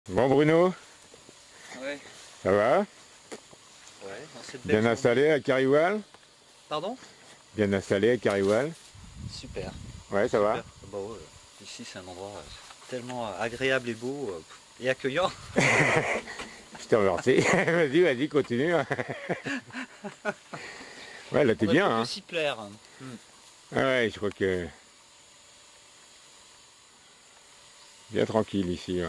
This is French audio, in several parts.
Bon Bruno, Ouais, ça va? ouais, dans cette belle Bien journée. installé à Cariwal? Pardon? Bien installé à Cariwal? Super, Ouais, ça va? super. Bon, ici c'est un endroit tellement agréable et beau et accueillant. Je te remercie. Vas-y, continue. Ouais, là On t'es ne peut bien, que hein? s'y plaire. Ah ouais, je crois que... Bien tranquille ici, ouais.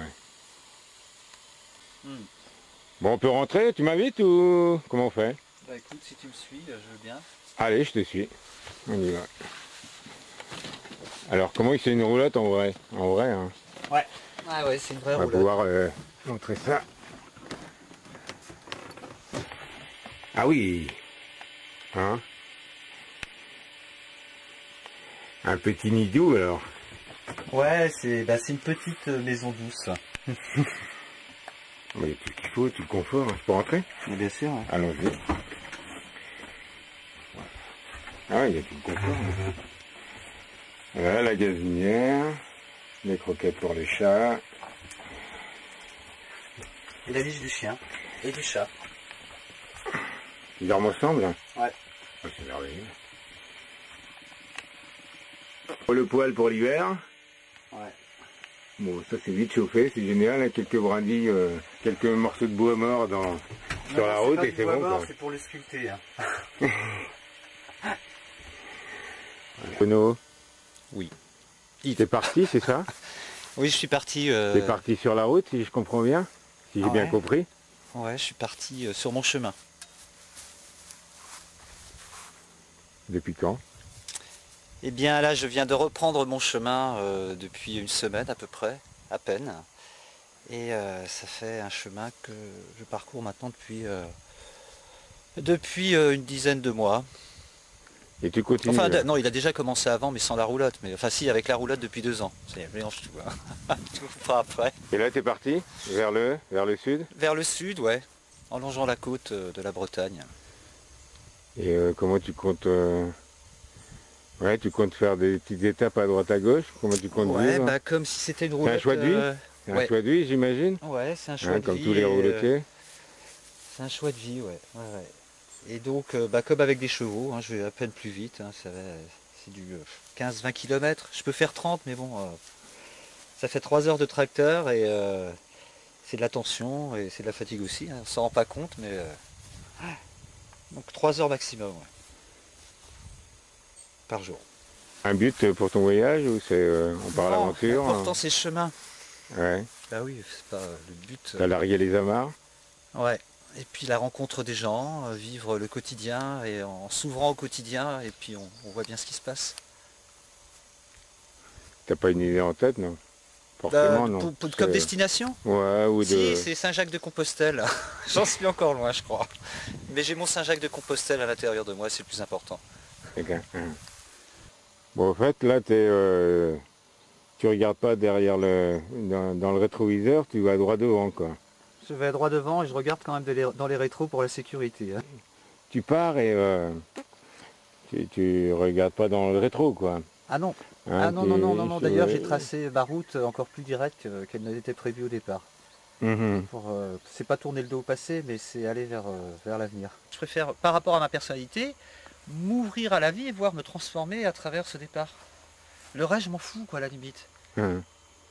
Hmm. Bon, on peut rentrer, tu m'invites ou... Comment on fait? Bah écoute, si tu me suis, je veux bien. Allez, je te suis. On y va. Alors, comment c'est une roulotte en vrai? En vrai, hein? Ouais. Ah ouais, c'est une vraie On va roulotte. pouvoir montrer ça. Ah oui! Hein? Un petit nid doux alors. Ouais, c'est une petite maison douce. Il y a tout ce qu'il faut, tout le confort. Je peux rentrer? Mais bien sûr. Ouais. Allons-y. Ah ouais, il y a tout le confort. Voilà la gazinière, les croquettes pour les chats. Et la niche du chien et du chat. Ils dorment ensemble? Ouais. Oh, c'est merveilleux. Le poêle pour l'hiver. Ouais. Bon, ça c'est vite chauffé, c'est génial. Là, quelques brindilles, quelques morceaux de bois mort sur la route et c'est bon. Quoi. C'est pour le sculpter. Hein. Renaud, Oui. t'es parti, c'est ça? Oui, je suis parti. T'es parti sur la route, si je comprends bien? Si j'ai bien Ouais. compris? Ouais, je suis parti sur mon chemin. Depuis quand? Eh bien là, je viens de reprendre mon chemin depuis une semaine à peu près, à peine. Et ça fait un chemin que je parcours maintenant depuis une dizaine de mois. Et tu continues Enfin, là? non, il a déjà commencé avant, mais sans la roulotte. Mais enfin, si, avec la roulotte depuis 2 ans. C'est mélange tout, hein. Tout pas après. Et là t'es parti vers le sud? Vers le sud, ouais, en longeant la côte de la Bretagne. Et comment tu comptes ouais, tu comptes faire des petites étapes à droite à gauche? Comment tu comptes Ouais, vivre? bah comme si c'était une C'est un roulotte. choix de vie? C'est un Ouais, choix de vie, j'imagine? ouais, c'est un choix Hein, de comme vie. tous les roulotiers. C'est un choix de vie, ouais. Ouais, ouais. Et donc, comme avec des chevaux, hein, je vais à peine plus vite. Hein, c'est du 15-20 km. Je peux faire 30, mais bon, ça fait 3 heures de tracteur et c'est de la tension et c'est de la fatigue aussi. Hein, on s'en rend pas compte, mais donc 3 heures maximum, ouais, par jour. Un but pour ton voyage ou c'est on part à Non, l'aventure? l'important c'est le chemin. Ouais. Bah oui, c'est pas le but. T'as largué les amarres? Ouais. Et puis la rencontre des gens, vivre le quotidien et en s'ouvrant au quotidien et puis on voit bien ce qui se passe. T'as pas une idée en tête, non? Forcément, non. Comme destination? Ouais, ou Si, de... c'est Saint-Jacques-de-Compostelle. J'en suis encore loin, je crois. Mais j'ai mon Saint-Jacques-de-Compostelle à l'intérieur de moi, c'est le plus important. Bon, en fait, là, tu regardes pas derrière dans le rétroviseur, tu vas droit devant, quoi. Je vais droit devant et je regarde quand même dans les rétros pour la sécurité. Hein. Tu pars et tu regardes pas dans le rétro, quoi. Ah non. Hein, Ah non, non, non, non, il non. faut- D'ailleurs, j'ai tracé ma route encore plus directe qu'elle ne l'était prévue au départ. Mhm. C'est pas tourner le dos au passé, mais c'est aller vers l'avenir. Je préfère, par rapport à ma personnalité, m'ouvrir à la vie et voir me transformer à travers ce départ. Le reste, je m'en fous, quoi, à la limite. Mhm.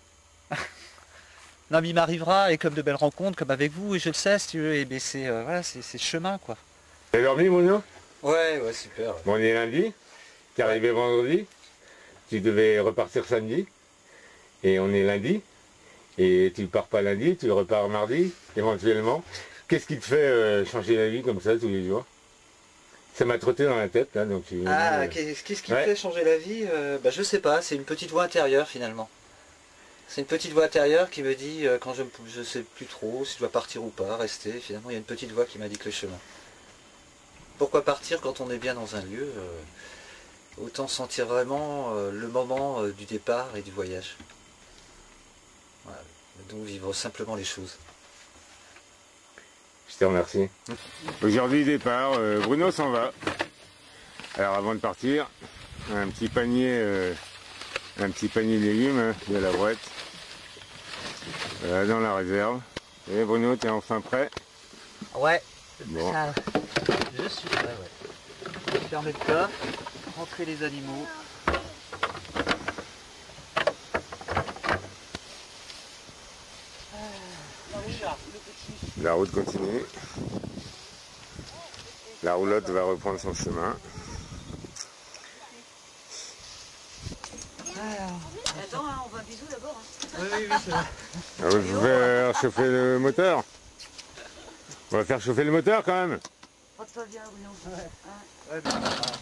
Non, mais il m'arrivera, et comme de belles rencontres, comme avec vous, et je le sais, si tu veux, et c'est voilà, c'est le chemin, quoi. T'as dormi, Bruno? Ouais, super. Bon, on est lundi, t'es arrivé vendredi, tu devais repartir samedi, et on est lundi, et tu pars pas lundi, tu repars mardi, éventuellement. Qu'est-ce qui te fait changer la vie comme ça tous les jours? Ça m'a trotté dans la tête, là, donc tu... Ah, qu'est-ce qui me Ouais. fait changer la vie? Bah, je sais pas, c'est une petite voix intérieure, finalement. C'est une petite voix intérieure qui me dit, quand je sais plus trop si je dois partir ou pas, rester, finalement, il y a une petite voix qui m'indique le chemin. Pourquoi partir quand on est bien dans un lieu? Autant sentir vraiment le moment du départ et du voyage. Voilà. Donc vivre simplement les choses. Je te remercie. Aujourd'hui, départ, Bruno s'en va. Alors avant de partir, un petit panier de légumes, hein, de la brouette. Dans la réserve. Et Bruno, t'es enfin prêt? Ouais. Bon. Ça, je suis prêt, ouais. Fermer le coffre, rentrer les animaux. La route continue. La roulotte va reprendre son chemin. Attends, hein, on veut un bisou d'abord. Hein. Oui, c'est vrai. Ah, vous pouvez faire chauffer le moteur. On va faire chauffer le moteur quand même. Prends-toi bien, Bruno. Hein. Ouais,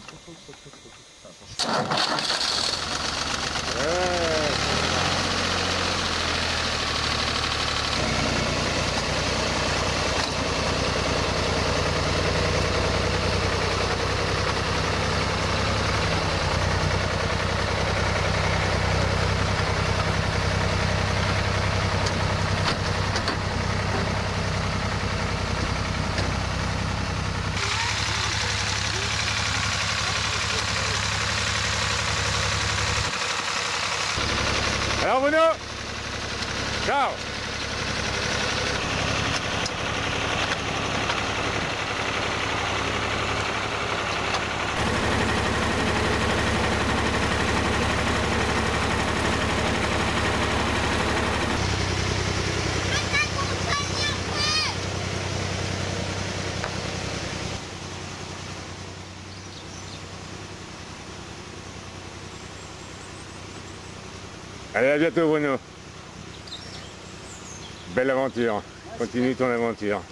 Alors Bruno, ciao. Allez, à bientôt Bruno. Belle aventure. Continue ton aventure.